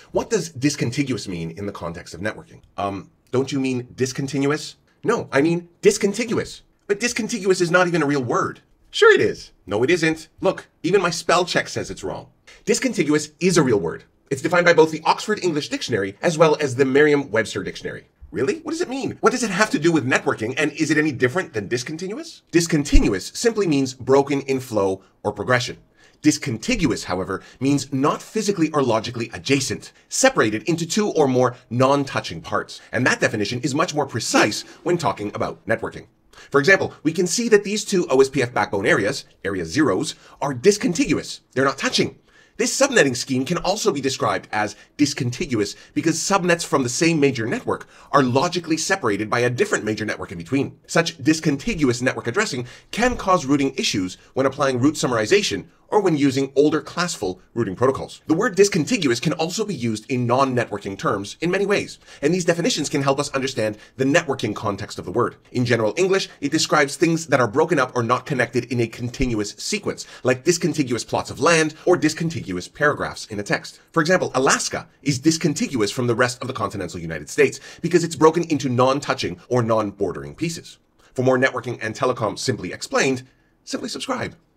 What does discontiguous mean in the context of networking? Don't you mean discontinuous? No, I mean discontiguous. But discontiguous is not even a real word. Sure it is. No, it isn't. Look, even my spell check says it's wrong. Discontiguous is a real word. It's defined by both the Oxford English Dictionary as well as the Merriam-Webster Dictionary. Really? What does it mean? What does it have to do with networking, and is it any different than discontinuous? Discontinuous simply means broken in flow or progression. Discontiguous, however, means not physically or logically adjacent, separated into two or more non-touching parts. And that definition is much more precise when talking about networking. For example, we can see that these two OSPF backbone areas, area zeros, are discontiguous. They're not touching. This subnetting scheme can also be described as discontiguous because subnets from the same major network are logically separated by a different major network in between. Such discontiguous network addressing can cause routing issues when applying route summarization or when using older classful routing protocols. The word discontiguous can also be used in non-networking terms in many ways, and these definitions can help us understand the networking context of the word. In general English, it describes things that are broken up or not connected in a continuous sequence, like discontiguous plots of land or discontiguous paragraphs in a text. For example, Alaska is discontiguous from the rest of the continental United States because it's broken into non-touching or non-bordering pieces. For more networking and telecom simply explained, simply subscribe.